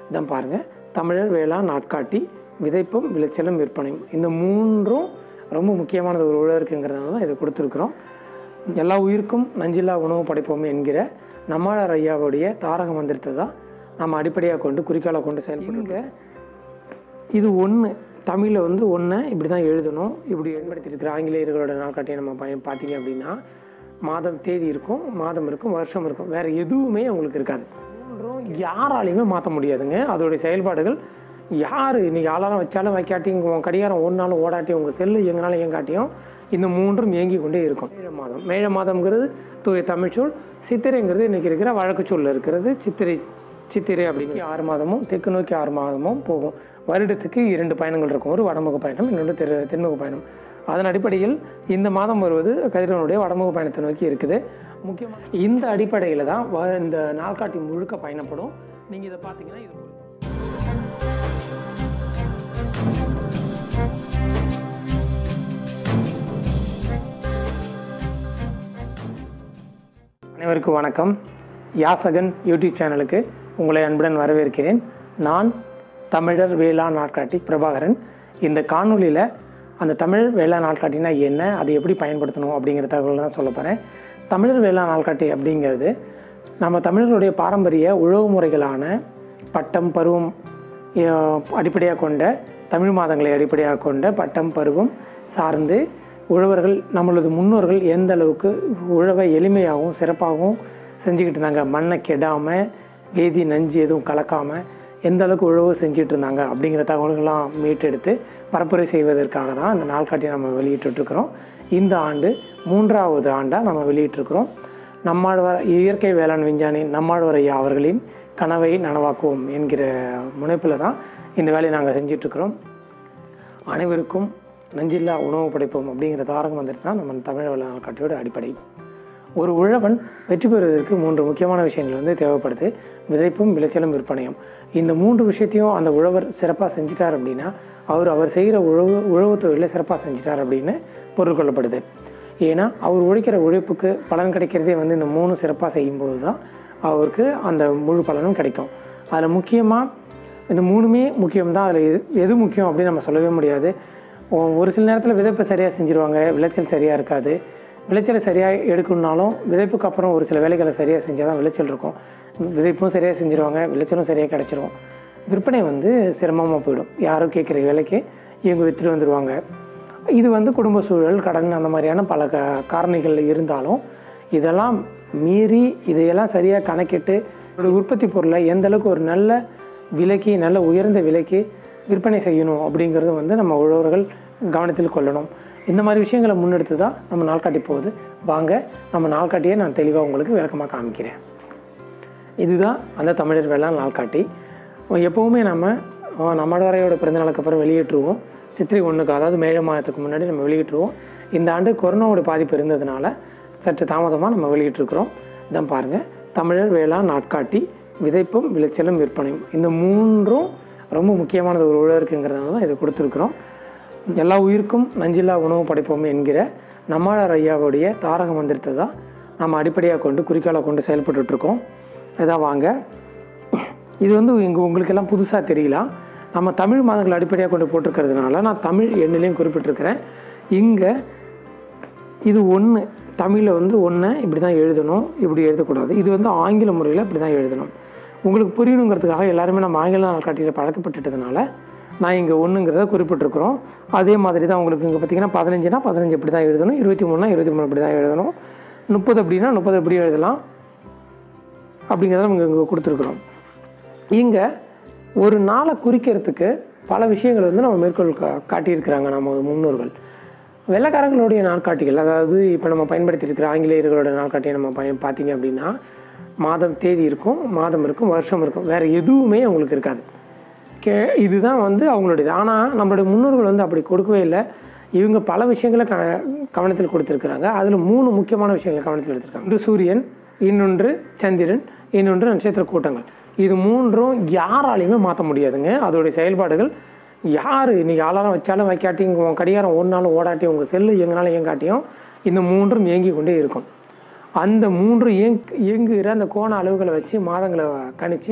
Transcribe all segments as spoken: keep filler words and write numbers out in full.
இதான் பாருங்கள், தமிழர் வேளாண் நாட்காட்டி, விதைப்பும் விளைச்சலும் விற்பனையும். இந்த மூன்றும் ரொம்ப முக்கியமானது ஒரு உழவருக்குங்கிறதுனால தான் இதை கொடுத்துருக்குறோம். எல்லா உயிருக்கும் நஞ்சில்லா உணவு படைப்போம் என்கிற நம்மாழ்வார் ஐயாவுடைய தாரக மந்திரத்தை தான் நம்ம அடிப்படையாக கொண்டு குறிக்காலை கொண்டு செயல்படுங்க. இது ஒன்று தமிழில் வந்து ஒன்றை இப்படி தான் எழுதணும். இப்படி பயன்படுத்தியிருக்கிற ஆங்கிலேயர்களோட நாட்காட்டியை நம்ம பய பார்த்தீங்க அப்படின்னா மாதம் தேதி இருக்கும், மாதம் இருக்கும், வருஷம் இருக்கும், வேறு எதுவுமே உங்களுக்கு இருக்காது. மூன்றும் யாராலையுமே மாற்ற முடியாதுங்க. அதோடைய செயல்பாடுகள் யார் இன்றைக்கி ஆளாரம் வச்சாலும் வைக்காட்டி உங்கள் கடிகாரம் ஓடினாலும் ஓடாட்டி உங்கள் செல்லு எங்கனாலும் இயங்காட்டியும் இந்த மூன்றும் இயங்கி கொண்டே இருக்கும். மேழ மாதம் மேழ மாதம்ங்கிறது தூய தமிழ்ச்சொல். சித்திரைங்கிறது இன்றைக்கி இருக்கிற வழக்கு சொல்லில் இருக்கிறது. சித்திரை சித்திரை அப்படிங்கிற ஆறு மாதமும் தெற்கு நோக்கி ஆறு மாதமும் போகும். வருடத்துக்கு இரண்டு பயணங்கள் இருக்கும். ஒரு வடமுக பயணம், இன்னொன்று தெரு தென்முக பயணம். அதன் அடிப்படையில் இந்த மாதம் வருவது கதிரவனுடைய வடமுக பயணத்தை நோக்கி இருக்குது. முக்கியமாக இந்த அடிப்படையில் தான் இந்த நாள்காட்டி முழுக்க பயணப்படும். நீங்கள் இதை பார்த்தீங்கன்னா இது அனைவருக்கும் வணக்கம். யாசகன் யூடியூப் சேனலுக்கு உங்களை அன்புடன் வரவேற்கிறேன். நான் தமிழர் வேளாண் நாட்காட்டி பிரபாகரன். இந்த காணொலியில் அந்த தமிழர் வேளாண் நாட்காட்டினா என்ன, அதை எப்படி பயன்படுத்தணும் அப்படிங்கிற தகவல் தான் சொல்ல போகிறேன். தமிழர் வேளாண் நாட்காட்டி அப்படிங்கிறது நம்ம தமிழர்களுடைய பாரம்பரிய உழவு முறைகளான பட்டம் பருவம் அடிப்படையாக கொண்ட தமிழ் மாதங்களை அடிப்படையாக கொண்ட பட்டம் பருவம் சார்ந்து உழவர்கள் நம்மளது முன்னோர்கள் எந்த அளவுக்கு உழவை எளிமையாகவும் சிறப்பாகவும் செஞ்சுக்கிட்டு இருந்தாங்க, மண்ணை கெடாமல் வேதி நஞ்சு எதுவும் கலக்காமல் எந்த அளவுக்கு உழவு செஞ்சுட்டு இருந்தாங்க அப்படிங்கிற தகவல்கள்லாம் மீட்டெடுத்து பரப்புரை செய்வதற்காக தான் இந்த நாள்காட்டியை நம்ம வெளியிட்டுருக்கிறோம். இந்த ஆண்டு மூன்றாவது ஆண்டாக நம்ம வெளியிட்டிருக்கிறோம். நம்மாழ்வார் இயற்கை வேளாண் விஞ்ஞானி நம்மாழ்வார் ஐயா அவர்களின் கனவை நனவாக்குவோம் என்கிற முனைப்பில் தான் இந்த வேலையை நாங்கள் செஞ்சிட்ருக்கிறோம். அனைவருக்கும் நஞ்சில்லா உணவு படைப்போம் அப்படிங்கிற தாரக மந்திரத்தை தான் நம்ம தமிழ் வேளாண் நாட்காட்டியோட அடிப்படை. ஒரு உழவன் வெற்றி பெறுவதற்கு மூன்று முக்கியமான விஷயங்கள் வந்து தேவைப்படுது. விதைப்பும் விளைச்சலும் விற்பனையும். இந்த மூன்று விஷயத்தையும் அந்த உழவர் சிறப்பாக செஞ்சிட்டார் அப்படின்னா அவர் அவர் செய்கிற உழவு உழவு தொழிலை சிறப்பாக செஞ்சிட்டார் அப்படின்னு பொருள் கொள்ளப்படுது. ஏன்னா அவர் உழைக்கிற உழைப்புக்கு பலன் கிடைக்கிறதே வந்து இந்த மூணு சிறப்பாக செய்யும்போது தான் அவருக்கு அந்த முழு பலனும் கிடைக்கும். அதில் முக்கியமாக இந்த மூணுமே முக்கியம்தான். அதில் எது எது முக்கியம் அப்படின்னு நம்ம சொல்லவே முடியாது. ஒரு சில நேரத்தில் விதைப்பு சரியாக செஞ்சுருவாங்க, விளைச்சல் சரியாக இருக்காது. விளைச்சலை சரியாக எடுக்கணுன்னாலும் விதைப்புக்கு அப்புறம் ஒரு சில வேலைகளை சரியாக செஞ்சால் தான் விளைச்சல் இருக்கும். விதைப்பும் சரியாக செஞ்சுருவாங்க, விளைச்சலும் சரியாக கிடச்சிரும். விற்பனை வந்து சிரமமாக போயிடும். யாரும் கேட்குற வேலைக்கு இவங்க விற்றுட்டு வந்துடுவாங்க. இது வந்து குடும்ப சூழல், கடன், அந்த மாதிரியான பல க காரணிகள் இருந்தாலும் இதெல்லாம் மீறி இதையெல்லாம் சரியாக கணக்கிட்டு ஒரு உற்பத்தி பொருளை எந்தளவுக்கு ஒரு நல்ல விலைக்கு, நல்ல உயர்ந்த விலைக்கு விற்பனை செய்யணும் அப்படிங்கிறது வந்து நம்ம உழவர்கள் கவனத்தில் கொள்ளணும். இந்த மாதிரி விஷயங்களை முன்னெடுத்து தான் நம்ம நாள்காட்டி போகுது. வாங்க நம்ம நாள்காட்டியை நான் தெளிவாக உங்களுக்கு விளக்கமாக காமிக்கிறேன். இதுதான் அந்த தமிழர் வேளாண் நாள்காட்டி. எப்போவுமே நம்ம நம்மாழ்வாரையோட பிறந்தநாளுக்கு அப்புறம் வெளியிட்டுருவோம். சித்திரை ஒன்றுக்கு, அதாவது மேழ மாதத்துக்கு முன்னாடி நம்ம வெளியிட்டுருவோம். இந்த ஆண்டு கொரோனாவோட பாதிப்பு இருந்ததுனால சற்று தாமதமாக நம்ம வெளியிட்டிருக்கிறோம். இதான் பாருங்கள், தமிழர் வேளாண் நாட்காட்டி, விதைப்பும் விளைச்சலும் விற்பனையும். இந்த மூன்றும் ரொம்ப முக்கியமானது ஒரு உழவருக்குங்கிறதுனால தான் இதை கொடுத்துருக்குறோம். எல்லா உயிருக்கும் நஞ்சில்லா உணவு படைப்போம் என்கிற நம்மாழ்வார் ஐயாவுடைய தாரக மந்திரத்தை தான் நம்ம அடிப்படையாக கொண்டு குறிக்காலை கொண்டு செயல்பட்டுருக்கோம். இதான் வாங்க. இது வந்து இங்கே உங்களுக்கெல்லாம் புதுசாக தெரியலாம். நம்ம தமிழ் மாதங்களை அடிப்படையாக கொண்டு போட்டிருக்கிறதுனால நான் தமிழ் எண்ணிலையும் குறிப்பிட்டிருக்கிறேன். இங்கே இது ஒன்று தமிழில் வந்து ஒன்றை இப்படி தான் எழுதணும், இப்படி எழுதக்கூடாது. இது வந்து ஆங்கில முறையில் இப்படி தான் எழுதணும். உங்களுக்கு புரியணுங்கிறதுக்காக எல்லாருமே நம்ம ஆங்கில நாள்காட்டியில் பழக்கப்பட்டுட்டதுனால நான் இங்கே ஒன்றுங்கிறத குறிப்பிட்டிருக்கிறோம். அதே மாதிரி தான் உங்களுக்கு இங்கே பார்த்திங்கன்னா பதினஞ்சுனா பதினஞ்சு இப்படி தான் எழுதணும், இருபத்தி மூணுனா இருபத்தி மூணு இப்படி தான் எழுதணும், முப்பது அப்படின்னா முப்பது எப்படி எழுதலாம் அப்படிங்கிறத நம்ம இங்கே கொடுத்துருக்குறோம். இங்கே ஒரு நாளை குறிக்கிறதுக்கு பல விஷயங்கள் வந்து நம்ம மேற்கோள் கா காட்டியிருக்கிறாங்க நம்ம முன்னோர்கள். வெள்ளைக்காரங்களுடைய நாட்காட்டிகள், அதாவது இப்போ நம்ம பயன்படுத்தியிருக்கிற ஆங்கிலேயர்களோட நாட்காட்டியை நம்ம பயன் பார்த்திங்க அப்படின்னா மாதம் தேதி இருக்கும், மாதம் இருக்கும், வருஷம் இருக்கும், வேறு எதுவுமே அவங்களுக்கு இருக்காது. கே இதுதான் வந்து அவங்களுடையது. ஆனால் நம்மளுடைய முன்னோர்கள் வந்து அப்படி கொடுக்கவே இல்லை. இவங்க பல விஷயங்களை க கவனத்தில் கொடுத்துருக்குறாங்க. அதில் மூணு முக்கியமான விஷயங்களை கவனத்தில் எடுத்திருக்காங்க. ஒன்று சூரியன், இன்னொன்று சந்திரன், இன்னொன்று நட்சத்திர கூட்டங்கள். இது மூன்றும் யாராலையுமே மாற்ற முடியாதுங்க. அதோடைய செயல்பாடுகள் யார் இன்றைக்கி ஆளாரம் வச்சாலும் வைக்காட்டி உங்கள் கடிகாரம் ஓடினாலும் ஓடாட்டி உங்கள் செல்லு இயங்கினாலும் இயங்காட்டியும் இந்த மூன்றும் இயங்கி கொண்டே இருக்கும். அந்த மூன்று இயங் இயங்குகிற அந்த கோண அளவுகளை வச்சு மாதங்களை கணித்து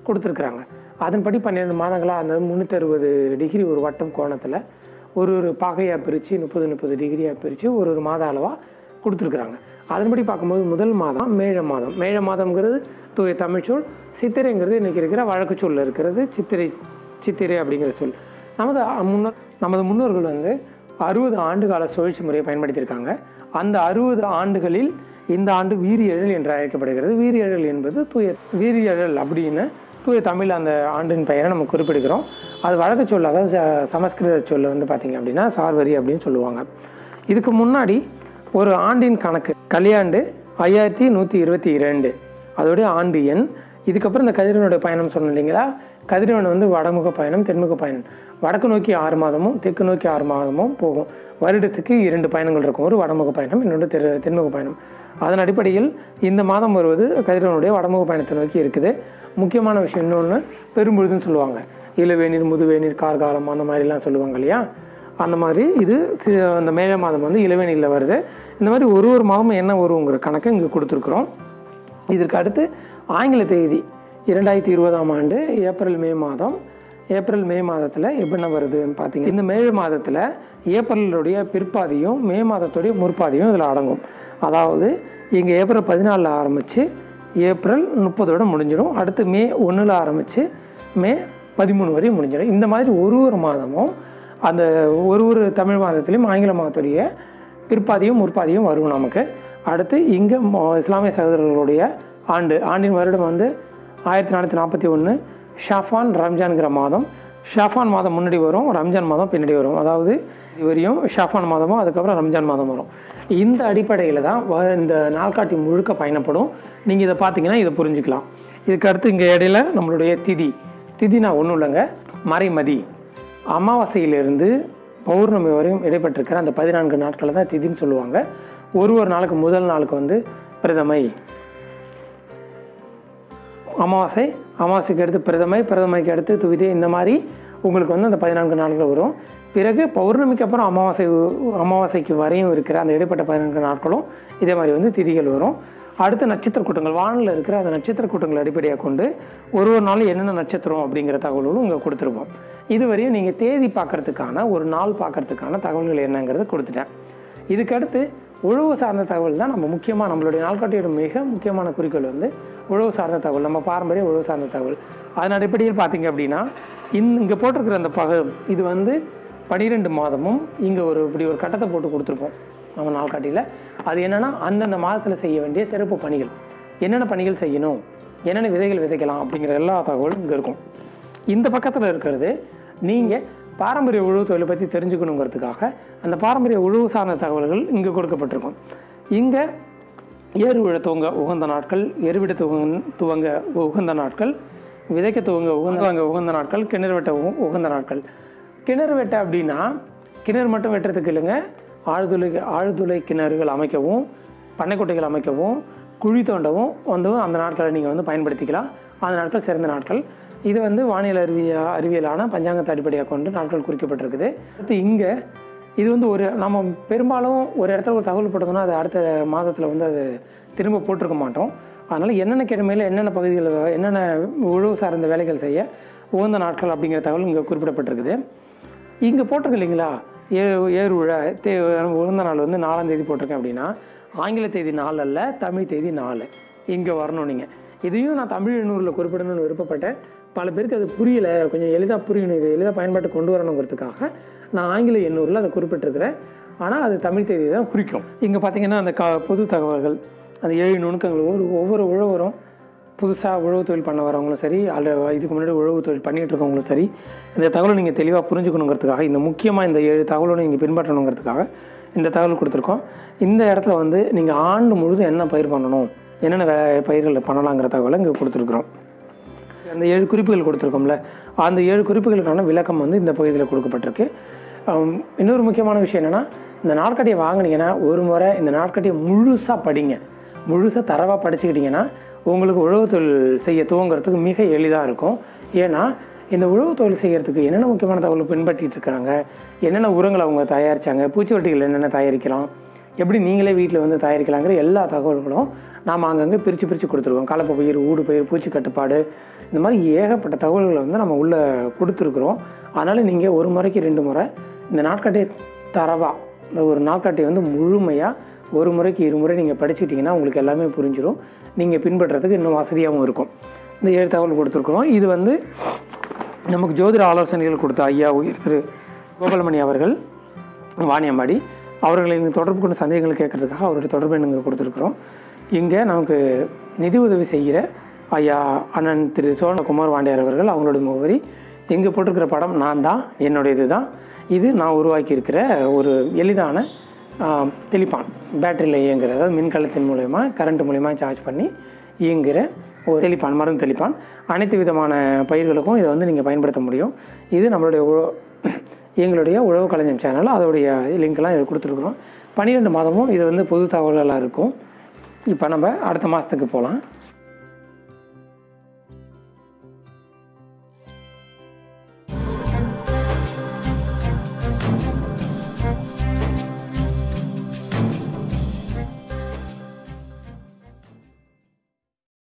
கொடுத்துருக்குறாங்க. அதன்படி பன்னிரெண்டு மாதங்களாக அந்த முந்நூற்றி அறுபது டிகிரி ஒரு வட்டம் கோணத்தில் ஒரு ஒரு பாகையாக பிரித்து முப்பது முப்பது டிகிரியாக பிரித்து ஒரு ஒரு மாத அளவாக கொடுத்துருக்குறாங்க. அதன்படி பார்க்கும்போது முதல் மாதம் மேழ மாதம். மேழ மாதம்ங்கிறது தூய தமிழ்ச்சொல். சித்திரைங்கிறது இன்றைக்கி இருக்கிற வழக்கு சொல்லில் இருக்கிறது சித்திரை சித்திரை அப்படிங்கிற சொல். நமது முன்னோர் நமது முன்னோர்கள் வந்து அறுபது ஆண்டு கால சுழற்சி முறையை பயன்படுத்தியிருக்காங்க. அந்த அறுபது ஆண்டுகளில் இந்த ஆண்டு வீரியழல் என்று அழைக்கப்படுகிறது. வீரியழல் என்பது தூய வீரியழல் அப்படின்னு தூய தமிழ் அந்த ஆண்டின் பெயரை நம்ம குறிப்பிடுகிறோம். அது வழக்கு சொல், அதாவது சமஸ்கிருத சொல்ல வந்து பார்த்திங்க அப்படின்னா சார்வரி அப்படின்னு சொல்லுவாங்க. இதுக்கு முன்னாடி ஒரு ஆண்டின் கணக்கு கலியாண்டு ஐயாயிரத்தி நூற்றி இருபத்தி இரண்டு அதோடைய ஆண்டு எண். இதுக்கப்புறம் இந்த கதிரவனுடைய பயணம் சொன்னோம் இல்லைங்களா, கதிரவன் வந்து வடமுக பயணம் தென்முக பயணம். வடக்கு நோக்கி ஆறு மாதமும் தெற்கு நோக்கி ஆறு மாதமும் போகும். வருடத்துக்கு இரண்டு பயணங்கள் இருக்கும், ஒரு வடமுக பயணம் இன்னொன்று தெரு தென்முக பயணம். அதன் அடிப்படையில் இந்த மாதம் வருவது கதிரவனுடைய வடமுக பயணத்தை நோக்கி இருக்குது. முக்கியமான விஷயம் இன்னொன்று பெரும்பொழுதுன்னு சொல்லுவாங்க. இளவேநீர் முதுவேநீர் கார்காலம் அந்த மாதிரிலாம் சொல்லுவாங்க இல்லையா, அந்த மாதிரி இது அந்த மேழ மாதம் வந்து இளவேநீரில் வருது. இந்த மாதிரி ஒரு ஒரு மாதமும் என்ன வருங்கிற கணக்கு இங்கே கொடுத்துருக்குறோம். இதற்கு அடுத்து ஆங்கில தேதி இரண்டாயிரத்தி இருபதாம் ஆண்டு ஏப்ரல் மே மாதம். ஏப்ரல் மே மாதத்தில் எப்படின்னா வருதுன்னு பார்த்தீங்க, இந்த மே மாதத்தில் ஏப்ரலுடைய பிற்பாதியும் மே மாதத்துடைய முற்பாதியும் இதில் அடங்கும். அதாவது இங்கே ஏப்ரல் பதினாலில் ஆரம்பித்து ஏப்ரல் முப்பதோடு முடிஞ்சிடும். அடுத்து மே ஒன்றில் ஆரம்பித்து மே பதிமூணு வரையும் முடிஞ்சிடும். இந்த மாதிரி ஒரு ஒரு மாதமும் அந்த ஒரு ஒரு தமிழ் மாதத்துலேயும் ஆங்கில மாதத்துடைய பிற்பாதியும் முற்பாதியும் வரும் நமக்கு. அடுத்து இங்கே இஸ்லாமிய சகோதரர்களுடைய ஆண்டு ஆண்டின் வருடம் வந்து ஆயிரத்தி நானூற்றி நாற்பத்தி ஒன்று ஷாஃபான் ரம்ஜான்கிற மாதம். ஷாஃபான் மாதம் முன்னாடி வரும், ரம்ஜான் மாதம் பின்னாடி வரும். அதாவது இது வரையும் ஷாஃபான் மாதமும் அதுக்கப்புறம் ரம்ஜான் மாதம் வரும். இந்த அடிப்படையில் தான் இந்த நாள்காட்டி முழுக்க பயணப்படும். நீங்கள் இதை பார்த்தீங்கன்னா இதை புரிஞ்சுக்கலாம். இதுக்கு அடுத்து இங்கே இடையில நம்மளுடைய திதி திதினா ஒன்றும் இல்லைங்க, மறைமதி. அமாவாசையிலிருந்து பௌர்ணமி வரையும் இடைப்பட்டிருக்கிற அந்த பதினான்கு நாட்களை தான் திதின்னு சொல்லுவாங்க. ஒரு ஒரு நாளுக்கு முதல் நாளுக்கு வந்து பிரதமை, அமாவாசை, அமாவாசைக்கு அடுத்து பிரதமை, பிரதமைக்கு அடுத்து துவிதை. இந்த மாதிரி உங்களுக்கு வந்து அந்த பதினான்கு நாட்கள் வரும். பிறகு பௌர்ணமிக்கு அப்புறம் அமாவாசை அமாவாசைக்கு வரையும் இருக்கிற அந்த இடைப்பட்ட பதினான்கு நாட்களும் இதே மாதிரி வந்து திதிகள் வரும். அடுத்து நட்சத்திர கூட்டங்கள், வானில் இருக்கிற அந்த நட்சத்திர கூட்டங்களை அடிப்படையாக கொண்டு ஒரு ஒரு நாள் என்னென்ன நட்சத்திரம் அப்படிங்கிற தகவல்களும் இங்கே கொடுத்துருப்போம். இதுவரையும் நீங்கள் தேதி பார்க்குறதுக்கான ஒரு நாள் பார்க்குறதுக்கான தகவல்கள் என்னங்கிறத கொடுத்துட்டேன். இதுக்கடுத்து உழவு சார்ந்த தகவல் தான் நம்ம முக்கியமாக நம்மளுடைய நாள்காட்டியோட மிக முக்கியமான குறிக்கோள் வந்து உழவு சார்ந்த தகவல், நம்ம பாரம்பரிய உழவு சார்ந்த தகவல். அதன் அடிப்படையில் பார்த்தீங்க அப்படின்னா இந் இங்கே போட்டிருக்கிற அந்த பக இது வந்து பன்னிரெண்டு மாதமும் இங்கே ஒரு இப்படி ஒரு கட்டத்தை போட்டு கொடுத்துருப்போம் நம்ம நாள்காட்டியில். அது என்னென்னா அந்தந்த மாதத்தில் செய்ய வேண்டிய சிறப்பு பணிகள், என்னென்ன பணிகள் செய்யணும், என்னென்ன விதைகள் விதைக்கலாம் அப்படிங்கிற எல்லா தகவலும் இங்கே இருக்கும். இந்த பக்கத்தில் இருக்கிறது நீங்கள் பாரம்பரிய உழவு தொழிலை பற்றி தெரிஞ்சுக்கணுங்கிறதுக்காக அந்த பாரம்பரிய உழவு சார்ந்த தகவல்கள் இங்கே கொடுக்கப்பட்டிருக்கும். இங்கே ஏறு விழ துவங்க உகந்த நாட்கள், எருவிட துவங்க துவங்க உகந்த நாட்கள், விதைக்க துவங்க உகந்த உகந்த நாட்கள், கிணறு வெட்ட உகந்த நாட்கள். கிணறு வெட்ட அப்படின்னா கிணறு மட்டும் வெட்டுறதுக்கு இல்லைங்க, ஆழ்துளை ஆழ்துளை கிணறுகள் அமைக்கவும், பண்ணைக்குட்டைகள் அமைக்கவும், குழி தோண்டவும் வந்து அந்த நாட்களை நீங்கள் வந்து பயன்படுத்திக்கலாம். அந்த நாட்கள் சிறந்த நாட்கள். இது வந்து வானிலை அறிவிய அறிவியலான பஞ்சாங்கத்தை அடிப்படையாக கொண்டு நாட்கள் குறிக்கப்பட்டிருக்குது. அடுத்து இங்கே இது வந்து ஒரு நம்ம பெரும்பாலும் ஒரு இடத்துல ஒரு தகவல் போட்டோம்னா அது அடுத்த மாதத்தில் வந்து அது திரும்ப போட்டிருக்க மாட்டோம். அதனால் என்னென்ன கிழமையில் என்னென்ன பகுதிகள் என்னென்ன உழவு சார்ந்த வேலைகள் செய்ய உகந்த நாட்கள் அப்படிங்கிற தகவல் இங்கே குறிப்பிடப்பட்டிருக்குது. இங்கே போட்டிருக்கு இல்லைங்களா, ஏ ஏறு விழா தே உகந்த நாள் வந்து நாலாம் தேதி போட்டிருக்கேன் அப்படின்னா ஆங்கில தேதி நாலு அல்ல, தமிழ் தேதி நாலு இங்கே வரணும். நீங்கள் இதையும் நான் தமிழ் எண்ணூரில் குறிப்பிடணும்னு விருப்பப்பட்டேன். பல பேருக்கு அது புரியலை, கொஞ்சம் எளிதாக புரியணும், இது எளிதாக பயன்பாட்டு கொண்டு வரணுங்கிறதுக்காக நான் ஆங்கில எண்ணூரில் அதை குறிப்பிட்டிருக்கிறேன். ஆனால் அது தமிழ் தேதி தான் குறிக்கும். இங்கே பார்த்தீங்கன்னா அந்த க பொது தகவல்கள், அந்த ஏழு நுணுக்கங்கள், ஒரு ஒவ்வொரு உழவரும் புதுசாக உழவு தொழில் பண்ண வரவங்களும் சரி, அல்ல இதுக்கு முன்னாடி உழவு தொழில் பண்ணிகிட்டு இருக்கவங்களும் சரி, இந்த தகவலை நீங்கள் தெளிவாக புரிஞ்சுக்கணுங்கிறதுக்காக, இந்த முக்கியமாக இந்த ஏழு தகவலோடு நீங்கள் பின்பற்றணுங்கிறதுக்காக இந்த தகவல் கொடுத்துருக்கோம். இந்த இடத்துல வந்து நீங்கள் ஆண்டு முழுதும் என்ன பயிர் பண்ணணும், என்னென்ன வே பயிர்கள் பண்ணலாங்கிற தகவலை இங்கே கொடுத்துருக்குறோம். அந்த ஏழு குறிப்புகள் கொடுத்துருக்கோம்ல, அந்த ஏழு குறிப்புகளுக்கான விளக்கம் வந்து இந்த பகுதியில் கொடுக்கப்பட்டிருக்கு. இன்னொரு முக்கியமான விஷயம் என்னென்னா, இந்த நாட்காட்டியை வாங்கினீங்கன்னா ஒரு முறை இந்த நாட்காட்டியை முழுசாக படிங்க. முழுசாக தரவாக படிச்சுக்கிட்டிங்கன்னா உங்களுக்கு உழவு தொழில் செய்ய துவங்கிறதுக்கு மிக எளிதாக இருக்கும். ஏன்னா இந்த உழவு தொழில் செய்கிறதுக்கு என்னென்ன முக்கியமான தகவல் பின்பற்றிட்டு இருக்காங்க, என்னென்ன உரங்களை அவங்க தயாரித்தாங்க, பூச்சிவட்டிகள் என்னென்ன தயாரிக்கலாம், எப்படி நீங்களே வீட்டில் வந்து தயாரிக்கலாங்கிற எல்லா தகவல்களும் நாம் அங்கங்கே பிரித்து பிரித்து கொடுத்துருக்கோம். கலப்பு பயிர், ஊடு பயிர், பூச்சி கட்டுப்பாடு, இந்த மாதிரி ஏகப்பட்ட தகவல்களை வந்து நம்ம உள்ளே கொடுத்துருக்குறோம். அதனால் நீங்கள் ஒரு முறைக்கு ரெண்டு முறை இந்த நாட்காட்டியை தரவாக இந்த ஒரு நாட்காட்டியை வந்து முழுமையாக ஒரு முறைக்கு இருமுறை நீங்கள் படிச்சுட்டிங்கன்னா உங்களுக்கு எல்லாமே புரிஞ்சிடும். நீங்கள் பின்பற்றுறதுக்கு இன்னும் வசதியாகவும் இருக்கும். இந்த ஏழு தகவல் கொடுத்துருக்குறோம். இது வந்து நமக்கு ஜோதிட ஆலோசனைகள் கொடுத்த ஐயா உயிர் திரு கோபாலமணி அவர்கள் வாணியம்பாடி அவர்களை நீங்கள் தொடர்பு கொண்டு சந்தேகங்கள் கேட்குறதுக்காக அவருடைய தொடர்பை நீங்கள் கொடுத்துருக்குறோம். இங்கே நமக்கு நிதி உதவி செய்கிற ஐயா அண்ணன் திரு சோழகுமார் வாண்டியார் அவர்கள் அவங்களுடைய முகவரி இங்கே போட்டிருக்கிற படம் நான் தான், என்னுடைய இது தான். இது நான் உருவாக்கியிருக்கிற ஒரு எளிதான தெளிப்பான், பேட்டரியில் இயங்குகிற, அதாவது மின்கலத்தின் மூலயமா கரண்ட் மூலயமா சார்ஜ் பண்ணி இயங்குகிற ஒரு தெளிப்பான், மருந்து தெளிப்பான். அனைத்து விதமான பயிர்களுக்கும் இதை வந்து நீங்கள் பயன்படுத்த முடியும். இது நம்மளுடைய எங்களுடைய உழவு களஞ்சியம் சேனல், அதோடைய லிங்க்லாம் இது கொடுத்துருக்குறோம். பன்னிரெண்டு மாதமும் இது வந்து பொது தகவல்களாக இருக்கும். இப்போ நம்ம அடுத்த மாதத்துக்கு போகலாம்.